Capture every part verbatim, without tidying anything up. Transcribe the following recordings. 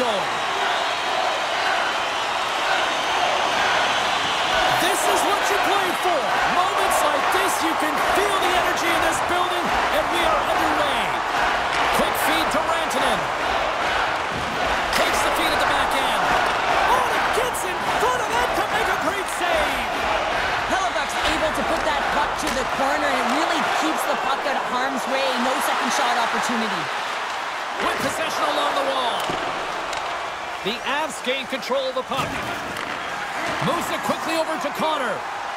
zone. This is what you played for. Moments like this, you can feel the energy in this building, and we are underway. Quick feed to Rantanen. Takes the feed at the back end. Oh, and it gets in front of that to make a great save. Hellebuck's able to put that puck to the corner, and it really keeps the puck out of harm's way. No second shot opportunity. With possession along the wall. The Avs gain control of the puck. Moves it quickly over to Connor.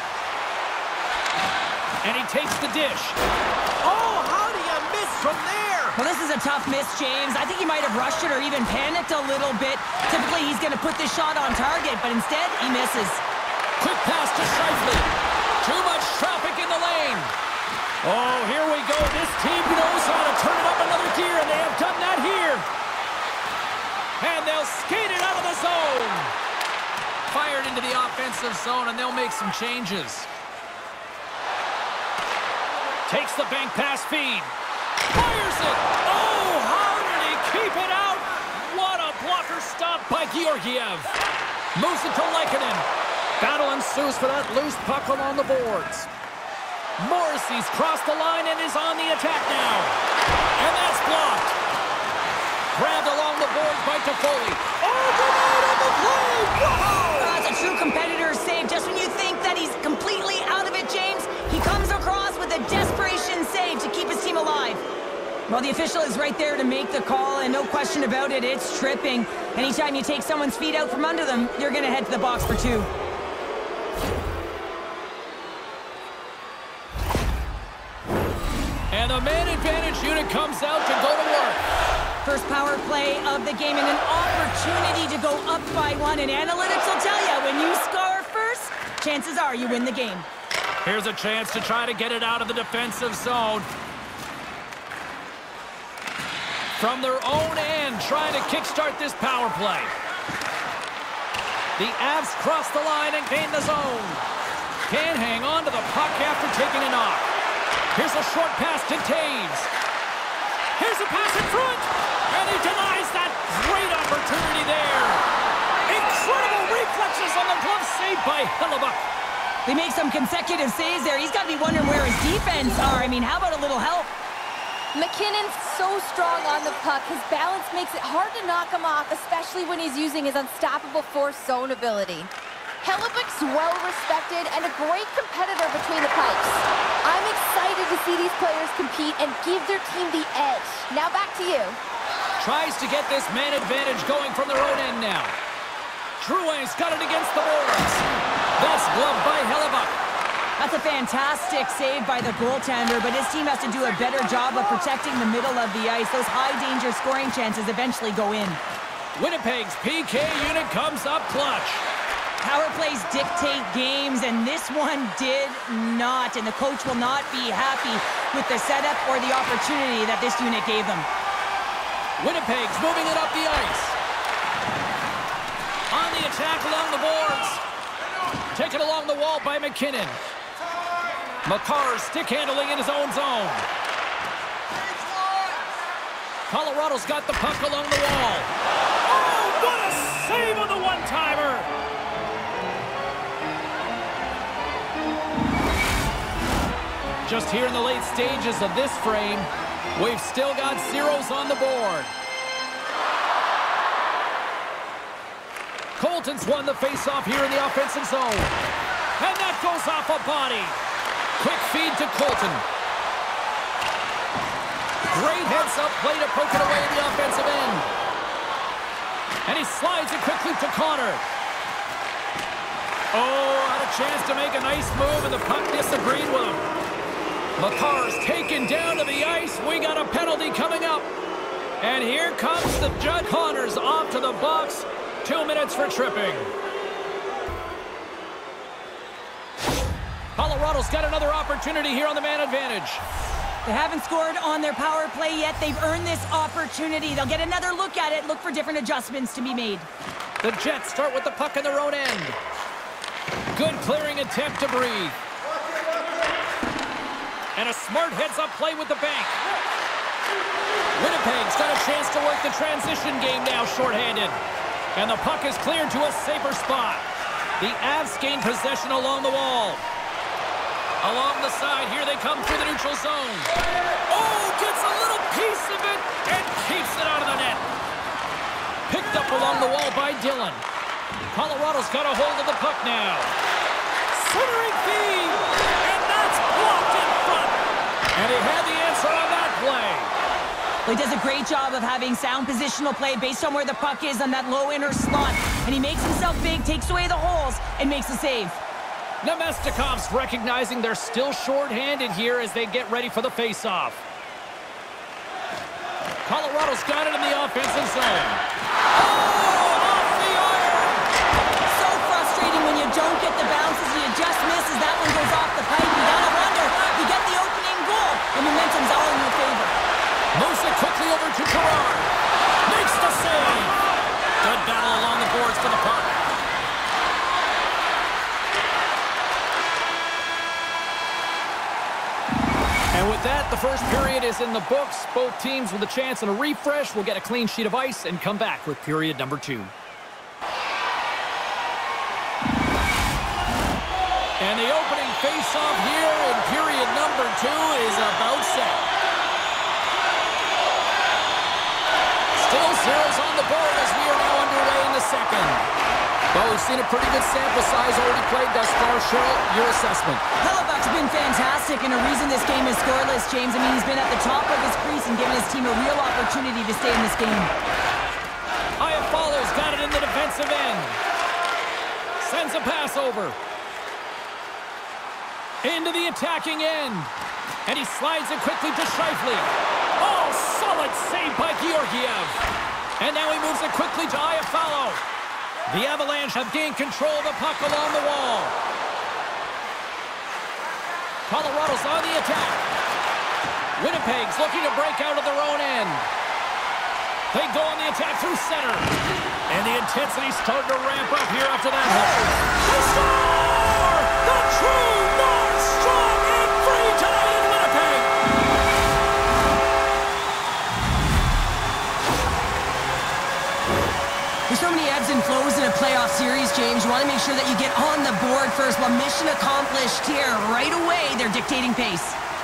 And he takes the dish. Oh, how do you miss from there? Well, this is a tough miss, James. I think he might have rushed it or even panicked a little bit. Typically, he's going to put this shot on target, but instead, he misses. Quick pass to Scheifele. Too much traffic in the lane. Oh, here we go. This team knows how to turn it up another gear, and they have done that here. And they'll skate it out of the zone. Fired into the offensive zone, and they'll make some changes. Takes the bank pass feed. Fires it. Oh, how did he keep it out? What a blocker stop by Georgiev. Moves it to Lehkonen. Battle ensues for that loose puck along the boards. Morrissey's crossed the line and is on the attack now. And that's blocked. Grabbed along the boards by Toffoli. Oh, grenade on the play! Wow! That's a true competitor save. Just when you think that he's completely out of it, James, he comes across with a desperation save to keep his team alive. Well, the official is right there to make the call, and no question about it, it's tripping. Anytime you take someone's feet out from under them, you're going to head to the box for two. And the man advantage unit comes out to go to work. First power play of the game and an opportunity to go up by one. And analytics will tell you, when you score first, chances are you win the game. Here's a chance to try to get it out of the defensive zone. From their own end, trying to kickstart this power play. The Avs cross the line and gain the zone. Can't hang on to the puck after taking a knock. Here's a short pass to Taves. Here's a pass in front. And he denies that great opportunity there. Incredible reflexes on the glove save by Hellebuck. They make some consecutive saves there. He's got to be wondering where his defense are. I mean, how about a little help? McKinnon's so strong on the puck. His balance makes it hard to knock him off, especially when he's using his unstoppable force zone ability. Hellebuck's well-respected and a great competitor between the pipes. I'm excited to see these players compete and give their team the edge. Now back to you. Tries to get this man advantage going from their own end now. Drouin's got it against the boards. That's gloved by Hellebuck. That's a fantastic save by the goaltender, but his team has to do a better job of protecting the middle of the ice. Those high-danger scoring chances eventually go in. Winnipeg's P K unit comes up clutch. Power plays dictate games, and this one did not. And the coach will not be happy with the setup or the opportunity that this unit gave them. Winnipeg's moving it up the ice. On the attack along the boards. Taken along the wall by McKinnon. Makar's stick handling in his own zone. Colorado's got the puck along the wall. Oh, what a save on the one-timer! Just here in the late stages of this frame, we've still got zeros on the board. Colton's won the face-off here in the offensive zone. And that goes off a body. Quick feed to Colton. Great heads-up play to poke it away in the offensive end. And he slides it quickly to Connor. Oh, had a chance to make a nice move, and the puck disagreed with him. Makar's taken down to the ice. We got a penalty coming up. And here comes the judge. Connor's off to the box. Two minutes for tripping. Colorado's got another opportunity here on the man advantage. They haven't scored on their power play yet. They've earned this opportunity. They'll get another look at it, look for different adjustments to be made. The Jets start with the puck in their own end. Good clearing attempt to breathe. And a smart heads-up play with the bank. Winnipeg's got a chance to work the transition game now, shorthanded. And the puck is cleared to a safer spot. The Avs gain possession along the wall. Along the side, here they come through the neutral zone. Oh, gets a little piece of it and keeps it out of the net. Picked up along the wall by Dillon. Colorado's got a hold of the puck now. Centering feed, and that's blocked in front. And he had the answer on that play. Well, he does a great job of having sound positional play based on where the puck is on that low inner slot. And he makes himself big, takes away the holes, and makes the save. Nemestikov's recognizing they're still short-handed here as they get ready for the face-off. Colorado's got it in the offensive zone. Oh, off the iron! So frustrating when you don't get the bounces and you just miss as that one goes off the pipe. You gotta wonder, you get the opening goal, the momentum's all in your favor. Moves it quickly over to Gerard. Makes the save. Good battle along the boards for the puck. And with that, the first period is in the books. Both teams with a chance and a refresh will get a clean sheet of ice and come back with period number two. And the opening face-off here in period number two is about set. Still zeros on the board as we are now underway in the second. Well, we've seen a pretty good sample size already played thus far. Cheryl, your assessment. Hellebuck's been fantastic, and a reason this game is scoreless, James. I mean, he's been at the top of his crease and given his team a real opportunity to stay in this game. Iafallo's got it in the defensive end. Sends a pass over. Into the attacking end. And he slides it quickly to Scheifele. Oh, solid save by Georgiev. And now he moves it quickly to Iafallo. The Avalanche have gained control of the puck along the wall. Colorado's on the attack. Winnipeg's looking to break out of their own end. They go on the attack through center. And the intensity's starting to ramp up here after that hole. They score! The true North strong and free tonight in Winnipeg. There's so many ebbs and flows in a playoff series, James. You want to make sure that you get on the board first. Well, mission accomplished here. Right away, they're dictating pace.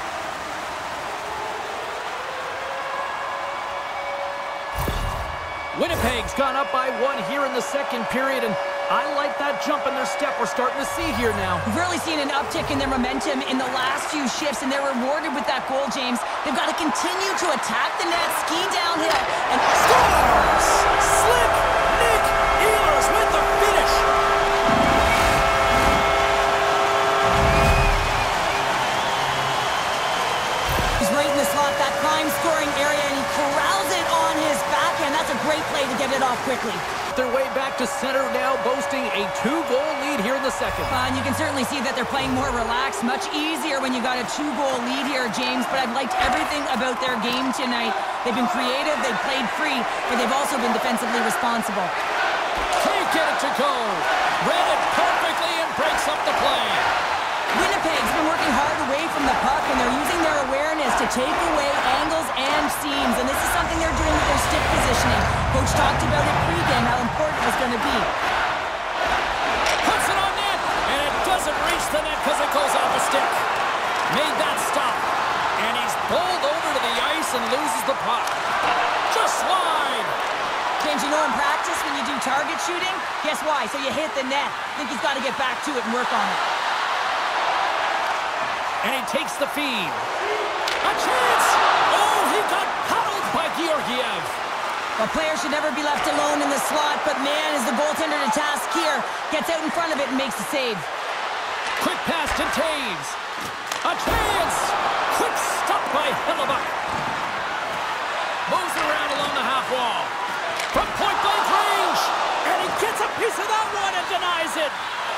Winnipeg's gone up by one here in the second period, and I like that jump in their step we're starting to see here now. We've really seen an uptick in their momentum in the last few shifts, and they're rewarded with that goal, James. They've got to continue to attack the net, ski downhill, and scores! Slick Nick Ehlers with the finish. He's right in the slot, that prime scoring area, and he corrals it on his backhand. That's a great play to get it off quickly. Their way back to center now, boasting a two-goal lead here in the second. Uh, and you can certainly see that they're playing more relaxed. Much easier when you got a two-goal lead here, James. But I've liked everything about their game tonight. They've been creative, they've played free, but they've also been defensively responsible. Can't get it to go. Read it perfectly and breaks up the play. Winnipeg's been working hard away from the puck, and they're using their awareness to take away angles and seams. And this is something they're doing with their stick positioning. Coach talked about it pre-game, how important it was going to be. Puts it on net, and it doesn't reach the net because it goes off a stick. Made that stop, and he's bowled over to the ice and loses the puck. Just slide. James, you know in practice when you do target shooting, guess why? So you hit the net. I think he's got to get back to it and work on it. And he takes the feed. A chance! Oh, he got paddled by Georgiev. A player should never be left alone in the slot, but man, is the goaltender to task here. Gets out in front of it and makes the save. Quick pass to Taves. A chance! Quick stop by Hellebuck. Moves around along the half wall. From point-blank range. And he gets a piece of that one and denies it.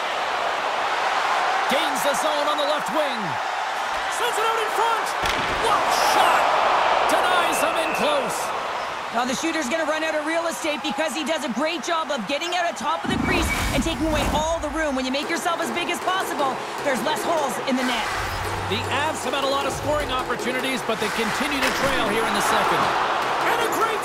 Gains the zone on the left wing. Sends it out in front. What shot! Denies him in close. Now the shooter's going to run out of real estate because he does a great job of getting out at top of the crease and taking away all the room. When you make yourself as big as possible, there's less holes in the net. The Avs have had a lot of scoring opportunities, but they continue to trail here in the second. And a great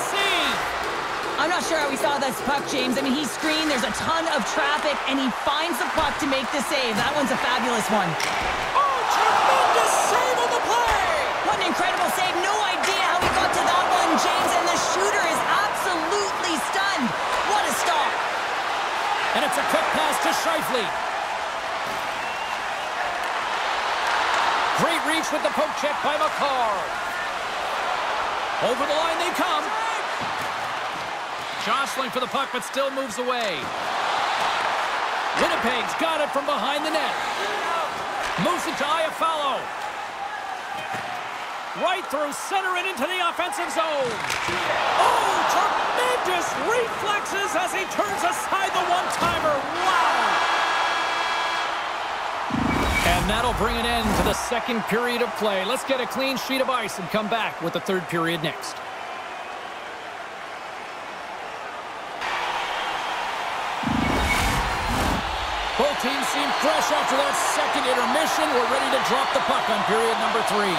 I'm not sure how we saw this puck, James. I mean, he screened, there's a ton of traffic, and he finds the puck to make the save. That one's a fabulous one. Oh, tremendous save on the play! What an incredible save. No idea how he got to that one, James, and the shooter is absolutely stunned. What a stop. And it's a quick pass to Scheifele. Great reach with the poke check by McCarr. Over the line they come. Jostling for the puck, but still moves away. Winnipeg's got it from behind the net. Moves it to Iafallo. Right through center and into the offensive zone. Oh, tremendous reflexes as he turns aside the one-timer. Wow! And that'll bring an end to the second period of play. Let's get a clean sheet of ice and come back with the third period next. Both teams seem fresh after that second intermission. We're ready to drop the puck on period number three.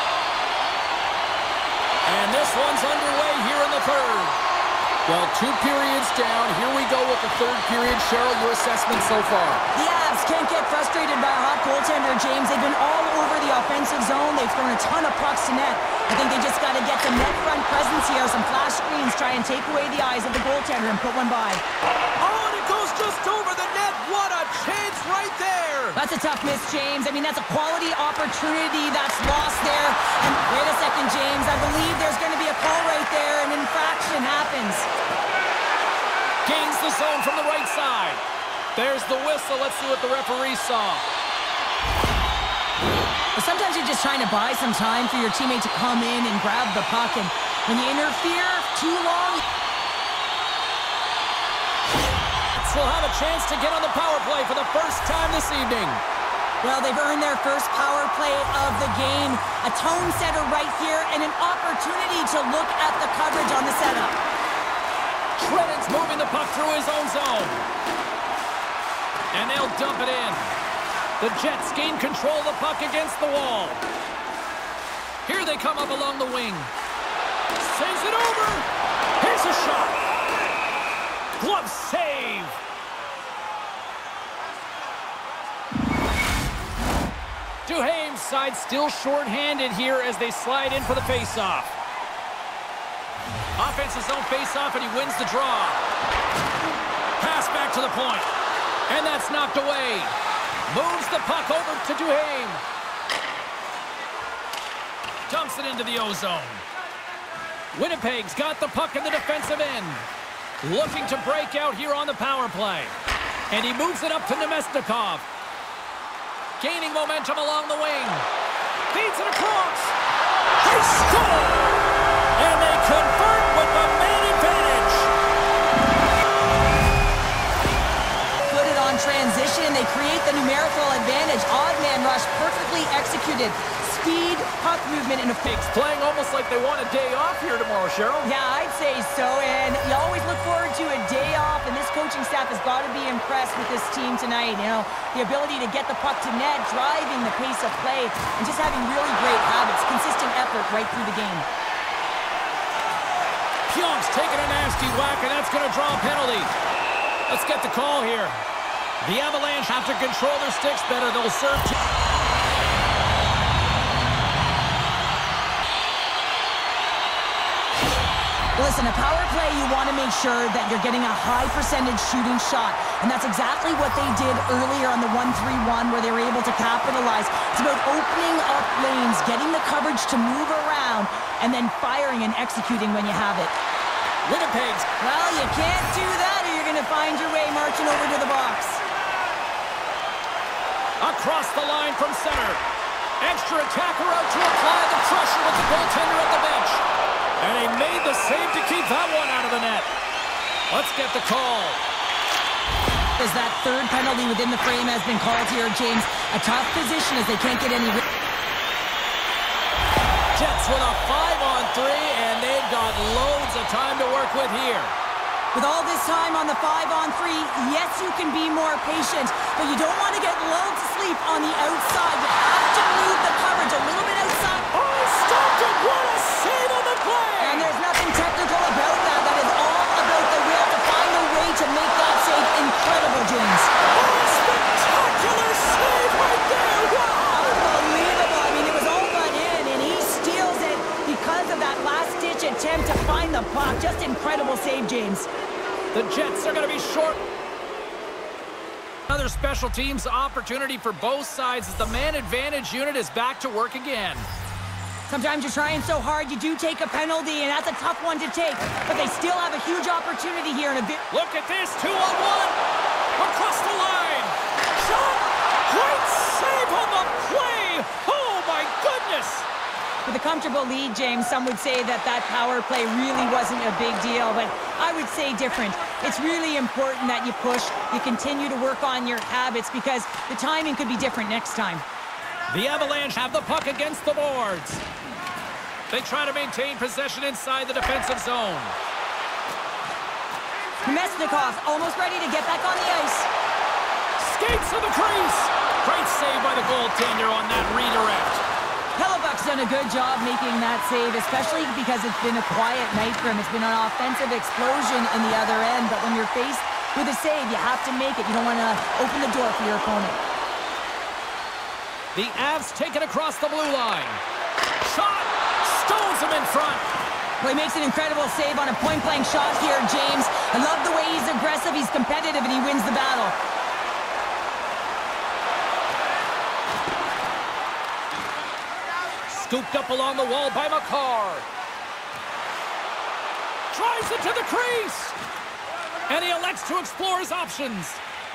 And this one's underway here in the third. Well, two periods down. Here we go with the third period. Cheryl, your assessment so far? The Avs can't get frustrated by a hot goaltender, James. They've been all over the offensive zone. They've thrown a ton of pucks to net. I think they just got to get some net front presence here. Some flash screens, try and take away the eyes of the goaltender and put one by. Oh, and it goes just over the net. What a chance right there. That's a tough miss, James. I mean, that's a quality opportunity that's lost there. And wait a second, James. I believe there's going to be a call right there. An infraction happens. Gains the zone from the right side. There's the whistle. Let's see what the referee saw. But sometimes you're just trying to buy some time for your teammate to come in and grab the puck. And when you interfere too long... Will have a chance to get on the power play for the first time this evening. Well, they've earned their first power play of the game. A tone setter right here and an opportunity to look at the coverage on the setup. Trenin's moving the puck through his own zone. And they'll dump it in. The Jets gain control of the puck against the wall. Here they come up along the wing. Sends it over. Here's a shot. Glove save. Duhaime's side still short-handed here as they slide in for the face-off. Offensive zone face-off, and he wins the draw. Pass back to the point. And that's knocked away. Moves the puck over to Duhaime. Dumps it into the O-zone. Winnipeg's got the puck in the defensive end. Looking to break out here on the power play. And he moves it up to Nemesnikov. Gaining momentum along the wing. Feeds it across. They score! And they convert with the man advantage. Put it on transition. They create the numerical advantage. Odd man rush, perfectly executed. Speed, puck movement, and a Pigs playing almost like they want a day off here tomorrow, Cheryl. Yeah, I'd say so. And you always look forward to a day off, and this coaching staff has got to be impressed with this team tonight. You know, the ability to get the puck to net, driving the pace of play, and just having really great habits, consistent effort right through the game. Pionk's taking a nasty whack, and that's going to draw a penalty. Let's get the call here. The Avalanche have to control their sticks better. They'll serve two. Listen, a power play, you want to make sure that you're getting a high percentage shooting shot. And that's exactly what they did earlier on the one three one, where they were able to capitalize. It's about opening up lanes, getting the coverage to move around, and then firing and executing when you have it. Winnipeg's. Well, you can't do that or you're going to find your way marching over to the box. Across the line from center. Extra attacker out to apply the pressure with the goaltender at the bench. And he made the save to keep that one out of the net. Let's get the call. As that third penalty within the frame has been called here, James. A tough position as they can't get any... Jets with a five on three, and they've got loads of time to work with here. With all this time on the five on three, yes, you can be more patient, but you don't want to get lulled to sleep on the outside. You have to move the coverage a little bit outside. Oh, stopped it! What a save on the play! And there's nothing technical about that. That is all about of that last-ditch attempt to find the puck. Just incredible save, James. The Jets are going to be short. Another special teams opportunity for both sides as the man advantage unit is back to work again. Sometimes you're trying so hard, you do take a penalty, and that's a tough one to take. But they still have a huge opportunity here in a bit. Look at this, two on one. Across the line. Shot. Great save on the play. Oh, my goodness. With a comfortable lead, James, some would say that that power play really wasn't a big deal, but I would say different. It's really important that you push, you continue to work on your habits because the timing could be different next time. The Avalanche have the puck against the boards. They try to maintain possession inside the defensive zone. Mesnikov's almost ready to get back on the ice. Skates to the crease. Great save by the goaltender on that redirect. Hellebuck's done a good job making that save, especially because it's been a quiet night for him. It's been an offensive explosion in the other end, but when you're faced with a save, you have to make it. You don't want to open the door for your opponent. The Avs take it across the blue line. Shot! Stones him in front. Well, he makes an incredible save on a point-blank shot here, James. I love the way he's aggressive, he's competitive, and he wins the battle. Scooped up along the wall by McCarr. Drives it to the crease. And he elects to explore his options.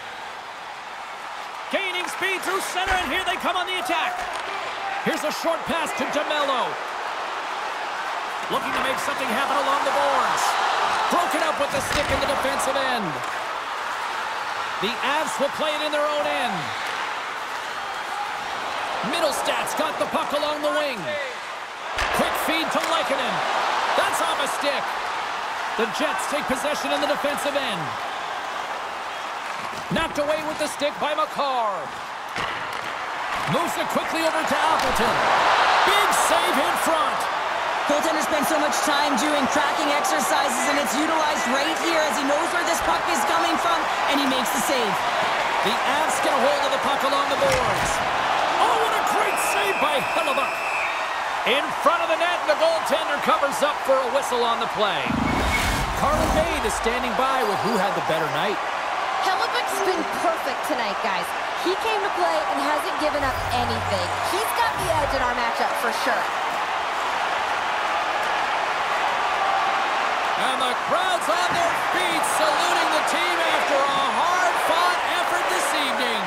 Gaining speed through center, and here they come on the attack. Here's a short pass to DeMello. Looking to make something happen along the boards. Broken up with the stick in the defensive end. The Avs will play it in their own end. Middlestats got the puck along the wing. Quick feed to Lehkonen. That's off a stick. The Jets take possession in the defensive end. Knocked away with the stick by McCarr. Moves it quickly over to Appleton. Big save in front. Goaltender spends so much time doing tracking exercises, and it's utilized right here as he knows where this puck is coming from, and he makes the save. The Avs get a hold of the puck along the boards. Oh, what a great save by Hellebuck. In front of the net, and the goaltender covers up for a whistle on the play. Carlin Maid is standing by with who had the better night. Hellebuck's been perfect tonight, guys. He came to play and hasn't given up anything. He's got the edge in our matchup for sure. And the crowd's on their feet, saluting the team after a hard-fought effort this evening.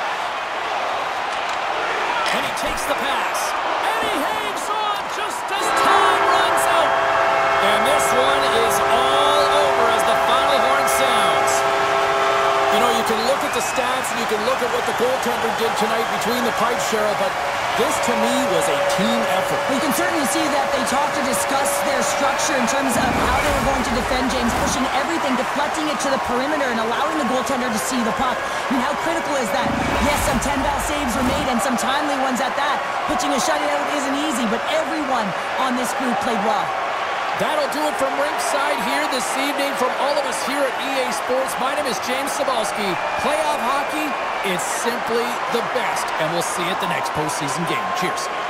And he takes the pass. And he hangs on just as time runs out. And this one is all over as the final horn sounds. You know, you can look at the stats and you can look at what the goaltender did tonight between the pipes, Cheryl, but this, to me, was a team effort. You can certainly see that they talked to discuss their structure in terms of how they were going to defend James, pushing everything, deflecting it to the perimeter, and allowing the goaltender to see the puck. I mean, how critical is that? Yes, some ten-ball saves were made, and some timely ones at that. Pitching a shutout isn't easy, but everyone on this group played well. That'll do it from ringside here this evening. From all of us here at E A Sports, my name is James Cybulski. Playoff hockey is simply the best, and we'll see you at the next postseason game. Cheers.